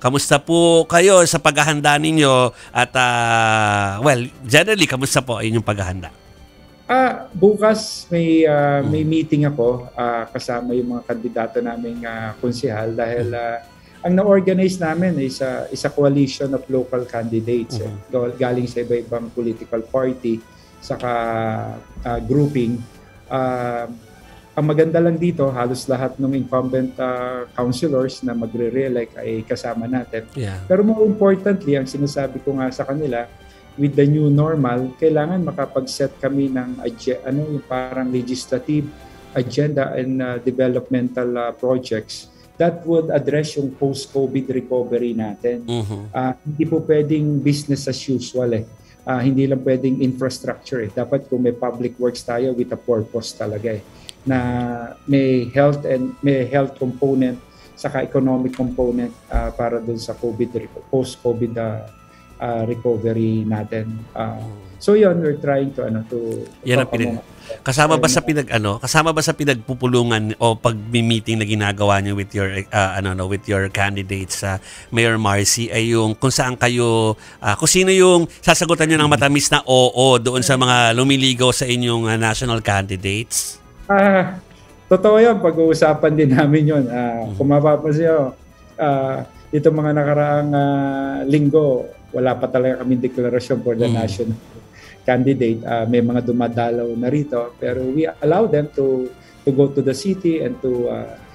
Kamusta po kayo sa paghahanda ninyo? At, well, generally, kamusta po ay inyong paghahanda? Bukas may meeting ako kasama yung mga kandidato naming konsehal dahil ang na-organize namin is a coalition of local candidates galing sa iba-ibang political party saka grouping. Ang maganda lang dito, halos lahat ng incumbent councilors na magre-re-elect ay kasama natin. Yeah. Pero more importantly, ang sinasabi ko nga sa kanila, with the new normal, kailangan makapag-set kami ng yung parang legislative agenda and developmental projects that would address yung post-COVID recovery natin. Hindi po pwedeng business as usual hindi lang pwedeng infrastructure Dapat kung may public works tayo with a purpose talaga na may health component saka economic component para dun sa post-COVID recovery natin. So yun, we're trying to yan ang kasama ba sa pinagpupulungan o pag-meeting na ginagawa niyo with your with your candidates sa Mayor Marcy ay yung kung saan kayo kung sino yung sasagutan niyo ng matamis na oo doon sa mga lumiligaw sa inyong national candidates? Totoo yan, pag-uusapan din namin yun. Kung mapapansin nyo, dito mga nakaraang linggo, wala pa talaga kaming deklarasyon for the national candidate. May mga dumadalaw na rito, pero we allow them to go to the city and to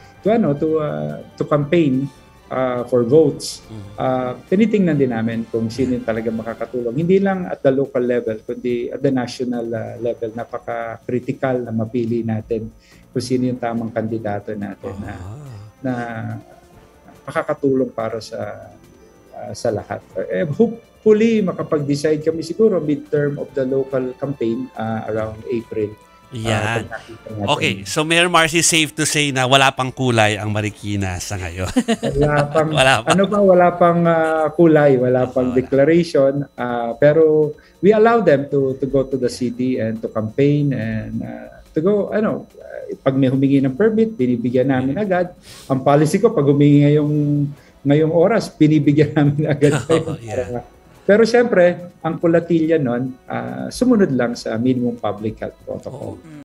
campaign for votes. Tinitingnan din namin kung sino talaga makakatulong. Hindi lang at the local level, kundi at the national level. Napaka-critical na mapili natin kung sino yung tamang kandidato natin na makakatulong para sa lahat. Hopefully, makapag-decide kami siguro midterm of the local campaign around April. Yan. Okay, so Mayor Marcy, safe to say na wala pang kulay ang Marikina sa ngayon. Wala pang kulay, wala pang declaration. Pero we allow them to go to the city and to campaign and to go, pag may humingi ng permit, binibigyan namin agad. Ang policy ko, pag humingi ngayong oras, binibigyan namin agad. Pero siyempre, ang kulatilya nun, sumunod lang sa minimum public health protocol.